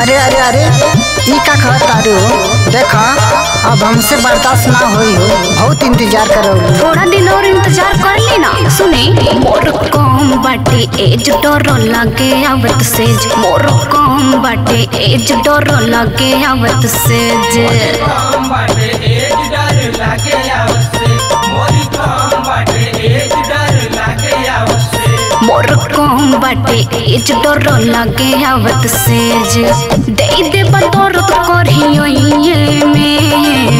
अरे अरे अरे ई का कहतारू? देखा अब हमसे बर्दाश्त ना होई हो, बहुत इंतजार करो। थोड़ा दिन और इंतजार कर लेना। सुने मोर कम बाटे एज डर लागे आवत सेज, मोर कम बाटे एज डर लागे आवत सेज, मोर कम बाटे एज डर लागे आवत सेज, दे दे बदौर करहियो ये में,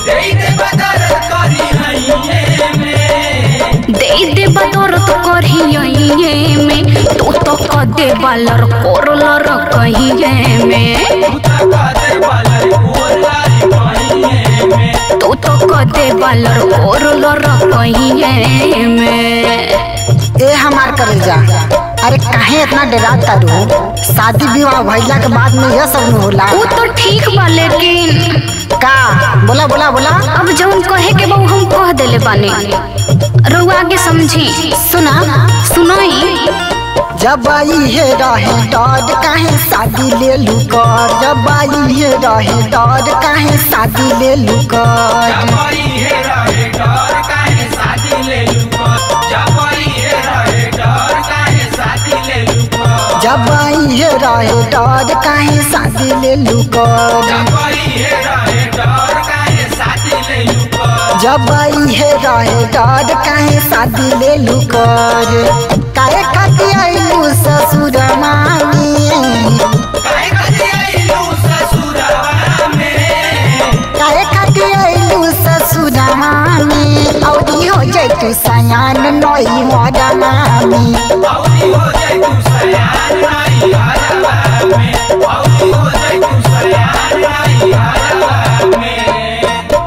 दे दे बदौलत करहिए में, तू तो कदे बालर कोरलर कहिए में, तू तो कदे बालर कोरलर कहिए में। ए हमार कलेजा, अरे काहे इतना डराता रू? शादी विवाह भइला के बाद में यह सब न होला। वो तो ठीक बा, लेकिन का बोला बोला बोला। अब जौन कहे के बहु हम कह देले बानी, रउआ आगे समझी। सुना सुनाई। जब आई है रहे डर काहे शादी ले लू कर, जब आई है रहे डर काहे शादी ले लू कर, जब आई है रहे डर काहे शादी ले लू कर, जब आई है रहे डर काहे शादी ले लू कर, जब आई है रहे डर काहे शादी ले लू कर, जब आई है रहे डर काहे शादी ले लू कर, जब आई है रहे डर काहे शादी ले लू कर, काहे खाती आइलू ससुर मामी, काहे खाती आइलू ससुरवा में, काहे खाती आइलू ससुर मामी, औरी हो जाए तू सयान नई मोर मामी, औरी हो जाए तू सयान नई हरवा में, औरी हो जाए तू सयान नई हरवा में।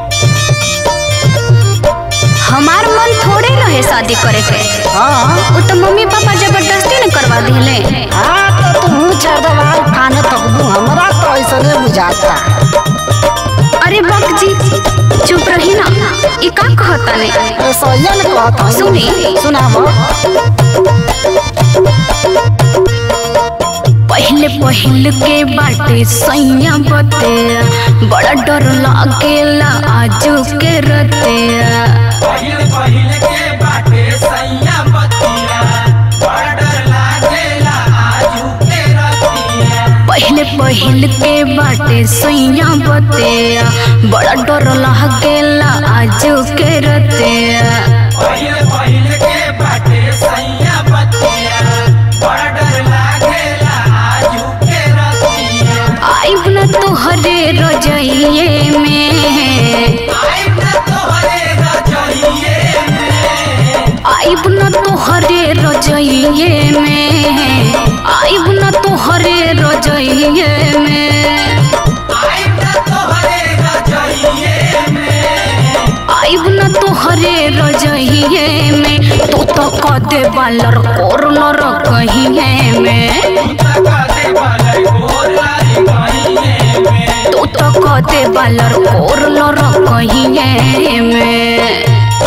हमार मन थोड़े रहे शादी करे के। हाँ वो तो मम्मी पापा जबरदस्ती न करवा दिले। हाँ तो तू चरदवाल खाने तकबू, हमरा तो ऐसा नहीं बुझाता। अरे बक जी चुप रही ना, ये का कहता ने? ऐसा ये न कहता। सुनी सुनाबो। पहले पहल के बाटे सैया बते, बड़ा डर लागेला आजू के रते, पहिल पहिल के बाटे सैया बतिया, बड़ा डर लागेला आजू के रतिया, पहले पहल के बाटे सैया बते, बड़ा डर लागेला आजू के रते, पहिल पहिल के बाटे सैया बतिया, बड़ा डर लागेला आजू के रतिया, आइब न तोहरे रजइये में, आइब न तोहरे रजइये में, आइब न तोहरे रजइये में, आइब न तोहरे रजइये में, आइब न तोहरे रजइये में, आइब न तोहरे रजइये में, तू तो कदे बालर कोरलर कहिए में, तू तो कदे बालर कोरलर कहिए में।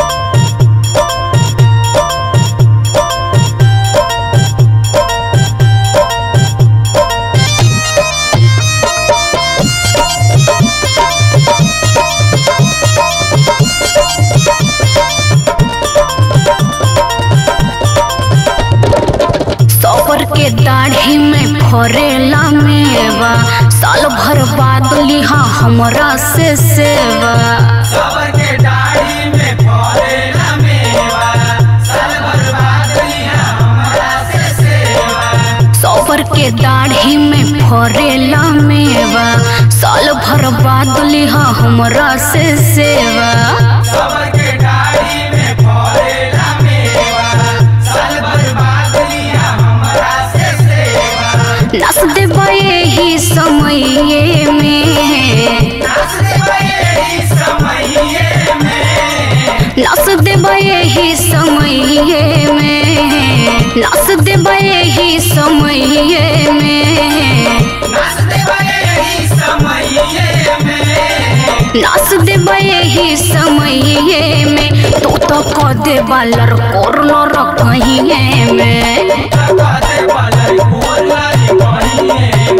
सबर के दाढ़ी में फरेला मेवा, साल भर बाद लिहा हमरा से सेवा, सबर के दाढ़ी में फरेला मेवा, साल भर बाद लिहा हमरा से सेवा, सबर के दाढ़ी में फरेला मेवा, साल भर बाद लिहा हमरा से सेवा, सबर के दाढ़ी में फरेला मेवा, साल भर बाद लिहा हमरा से सेवा, नस देबा यही समये में, नाच देबा यही समये में, नस देबा यही समये में, नस देबा यही समये में, नाच देबा यही समये में, नाच देबा यही समये में, तू तो कदे बालर कोरलर कहिए में, कदे बालर कोरलर कहिए में,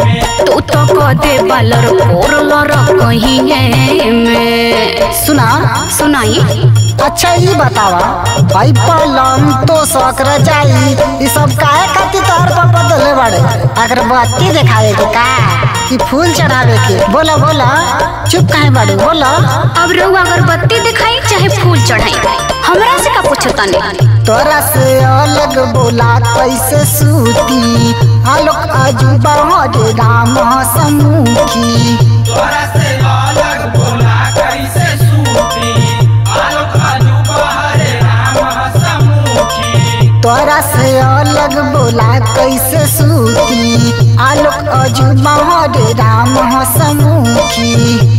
तू तो कदे बालर पोरलर कहीं में। सुना सुनाई। अच्छा ये बतावा भाई पलम तो सकरा जाई ये सब काहे खातिर तोहर पापा दले बड़े अगरबत्ती दिखावे के का कि फूल चढ़ावे के बोला बोला चुप काहे बाड़ू बोला। अब रउआ अगरबत्ती दिखाई चाहे फूल चढ़ाई हमरा से का पूछता नहीं। तोरा से अलग बोला कैसे सूती आलोक अजूबा रे राम सम्मुखी। तोरा से अलग बोला कैसे सूती आलोक अजूबा रे राम सम्मुखी। तोरा से अलग बोला कैसे सूती आलोक अजूबा रे राम सम्मुखी।